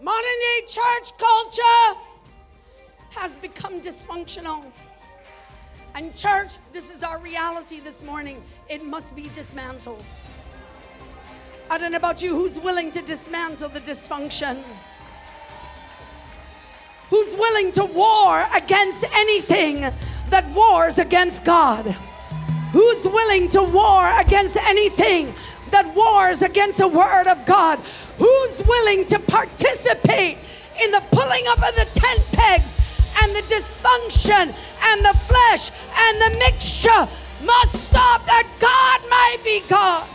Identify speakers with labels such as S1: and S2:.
S1: Modern day church culture has become dysfunctional. And church, this is our reality this morning. It must be dismantled. I don't know about you, who's willing to dismantle the dysfunction? Who's willing to war against anything that wars against God? Who's willing to war against anything that wars against the word of God? Who's willing to participate in the pulling up of the tent pegs and the dysfunction and the flesh and the mixture must stop, that God might be God?